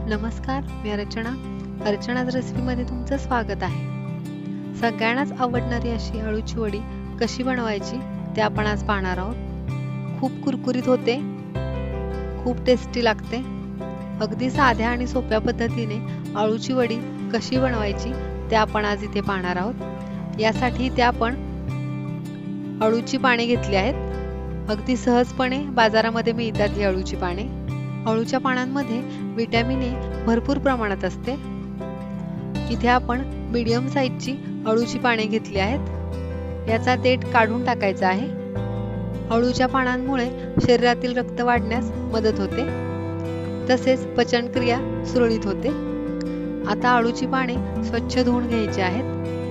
नमस्कार, मी अर्चना. अर्चनाज रेसिपीमध्ये तुमचं स्वागत आहे. सगळ्यांनाच आवडणारी अशी अळूची वडी कशी बनवायची ते आपण आज पाहणार आहोत. खूप कुरकुरीत होते, खूप टेस्टी लागते. अगदी साध्या आणि सोप्या पद्धतीने अळूची वडी कशी बनवायची ते आपण आज इथे पाहणार आहोत. यासाठी इथे आपण अळूची पाने घेतली आहेत. अगदी सहजपणे बाजारामध्ये मिळतात ही अळूची पाने. अळूच्या पानांमध्ये व्हिटॅमिन ए भरपूर प्रमाणात असते. इथे आपण मीडियम साईजची अळूची पाने घेतली आहेत. याचा देठ काढून टाकायचा आहे. अळूच्या पानांमुळे शरीरातील रक्त वाढण्यास मदत होते, तसेच पचनक्रिया सुरळीत होते. आता अळूची पाने स्वच्छ धुवून घ्यायची आहेत.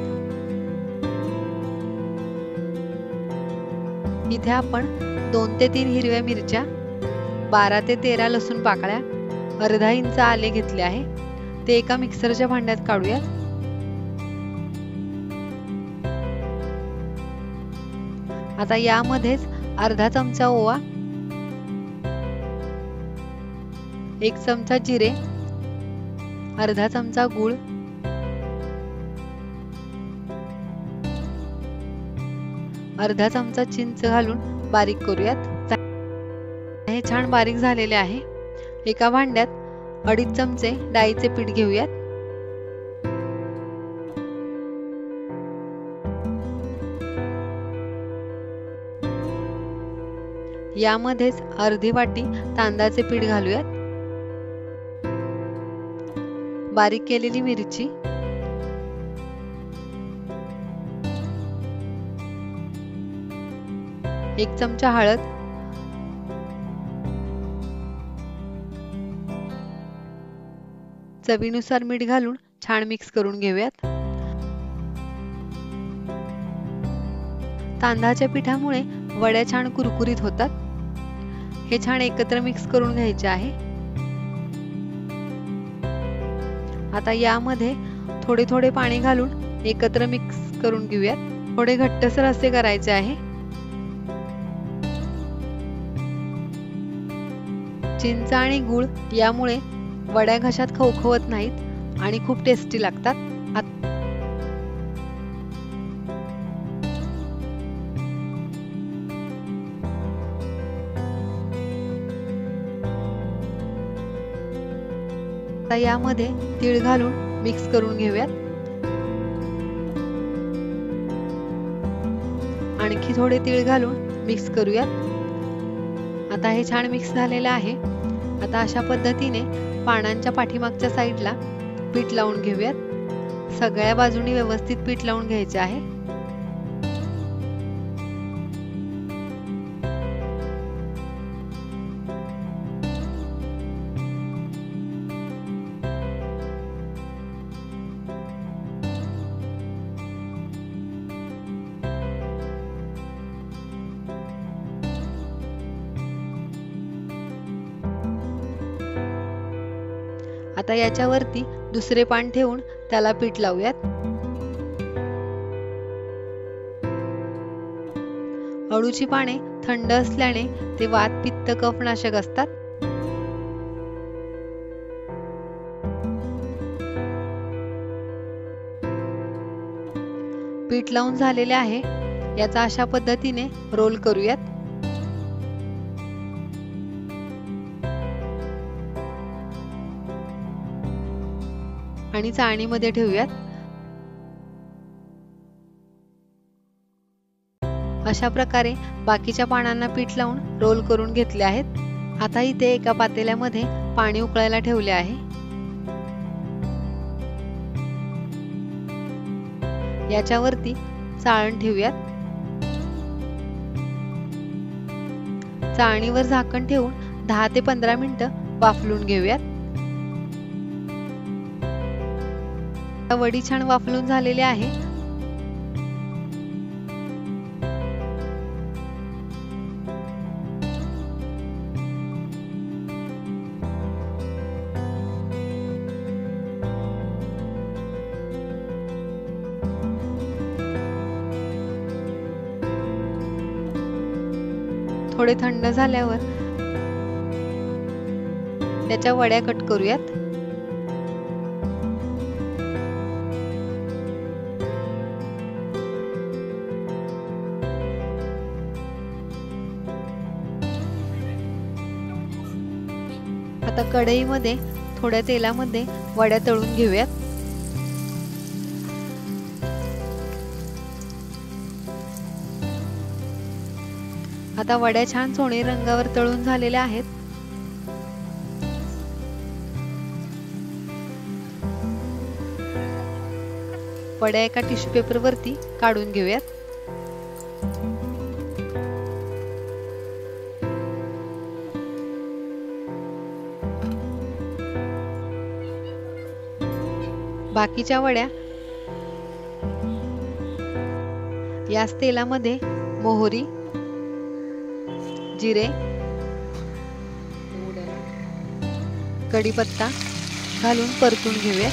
इथे आपण 2 ते 3 हिरव्या मिरच्या, 12 ते 13 लसूण पाकळ्या, अर्धा इंच आले घेतले आहे. ते एका मिक्सरच्या भांड्यात काढूयात. आता यामध्येच अर्धा चमचा ओवा, 1 चमचा जिरे, अर्धा चमचा गूळ, अर्धा चमचा चिंच घालून बारीक करूयात. हे छान बारीक झालेले आहे. एका भांड्यात 2.5 चमचे डाळीचे पीठ घेऊयात. यामध्येच अर्धी वाटी तांदळाचे पीठ घालूयात. बारीक केलेली मिरची, एक चमचा हळद, चवीनुसार मीठ घालून छान मिक्स करून घेऊयात. तांदळाच्या पिठामुळे वड्या छान कुरकुरीत होतात. हे छान एकत्र मिक्स करून घ्यायचे आहे. आता यामध्ये थोडे थोडे पाणी घालून एकत्र मिक्स करून घेऊयात. थोडे घट्टसर असे करायचे आहे. चिंच आणि गूळ यामुळे वड्या घशात खवखवत नाहीत आणि खूप टेस्टी लागतात. आता यामध्ये तीळ घालून मिक्स करून घेऊयात. आणखी थोडे तीळ घालून मिक्स करूयात. आता हे छान मिक्स झालेले आहे. आता अशा पद्धतीने पानांच्या पाठीमागच्या साईडला पीठ लावून घेऊयात. सगळ्या बाजूनी व्यवस्थित पीठ लावून घ्यायचे आहे. आता याच्यावरती दुसरे पान ठेवून त्याला पीठ लावूयात. अळूची पाने थंड असल्याने ते वात, पित्त, कफनाशक असतात. पीठ लावून झालेले आहे. याचा अशा पद्धतीने रोल करूयात. आणि चाळणीमध्ये ठेवूयात. अशा प्रकारे बाकीच्या पानांना पीठ लावून रोल करून घेतले आहेत. आता इथे एका पातेल्यामध्ये पाणी उकळायला ठेवले आहे. याच्यावरती चाळण ठेवूयात. चाळणीवर झाकण ठेवून 10 ते 15 मिनिटं वाफलून घेऊयात. वडी छान वाफलून झालेली आहे. थोडे थंड झाल्यावर त्याच्या वड्या कट करूयात. आता कढईमध्ये थोड्या तेलामध्ये वड्या तळून घेऊयात। आता वड्या छान सोनेरी रंगावर तळून झालेल्या आहेत। वड्या एका टिश्यू पेपर वरती काढून घेऊयात। बाकीच्या वड्या याच तेलामध्ये मोहरी, जिरे, कढीपत्ता घालून परतून घेऊया।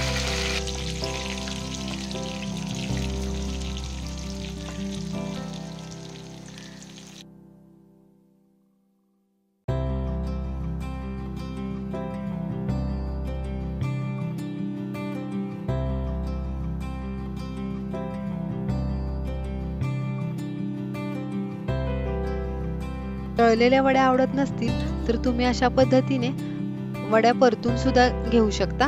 तळलेल्या वड्या आवडत नसतील तर तुम्ही अशा पद्धतीने वड्या परतून सुद्धा घेऊ शकता।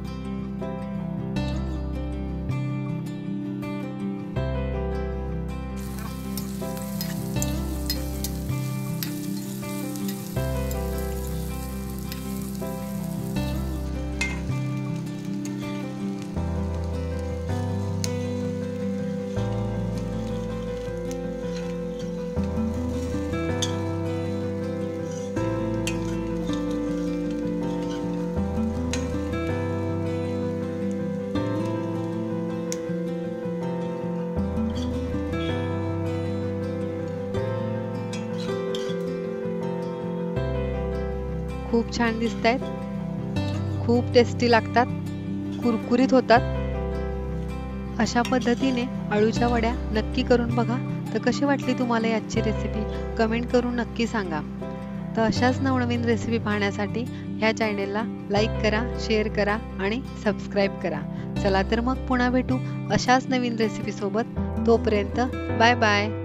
खूप छान दिसतायत, खूप टेस्टी लागतात, कुरकुरीत होतात। अशा पद्धतीने अळूच्या वड्या नक्की करून बघा। तर कशी वाटली तुम्हाला आजची रेसिपी कमेंट करून नक्की सांगा। तर अशाच नवनवीन रेसिपी पाहण्यासाठी ह्या चॅनेलला लाईक करा, शेअर करा आणि सबस्क्राईब करा। चला तर मग पुन्हा भेटू अशाच नवीन रेसिपी सोबत। तोपर्यंत बाय बाय।